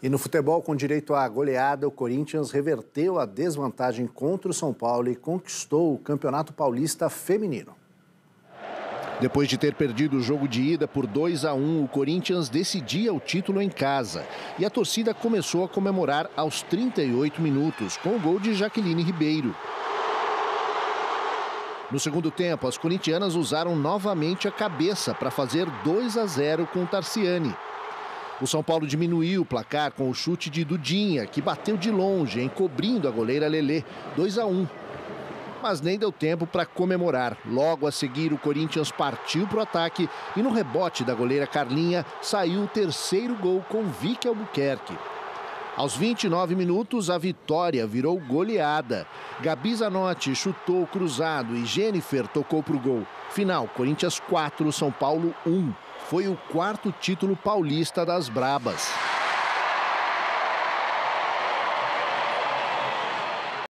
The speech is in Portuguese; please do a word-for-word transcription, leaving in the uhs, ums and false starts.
E no futebol, com direito à goleada, o Corinthians reverteu a desvantagem contra o São Paulo e conquistou o Campeonato Paulista Feminino. Depois de ter perdido o jogo de ida por dois a um, o Corinthians decidia o título em casa. E a torcida começou a comemorar aos trinta e oito minutos, com o gol de Jaqueline Ribeiro. No segundo tempo, as corintianas usaram novamente a cabeça para fazer dois a zero com o Tarciani. O São Paulo diminuiu o placar com o chute de Dudinha, que bateu de longe, encobrindo a goleira Lelê, dois a um. Mas nem deu tempo para comemorar. Logo a seguir, o Corinthians partiu para o ataque e no rebote da goleira Carlinha saiu o terceiro gol com Vicky Albuquerque. Aos vinte e nove minutos, a vitória virou goleada. Gabi Zanotti chutou cruzado e Jennifer tocou para o gol. Final, Corinthians quatro, São Paulo um. Foi o quarto título paulista das Brabas.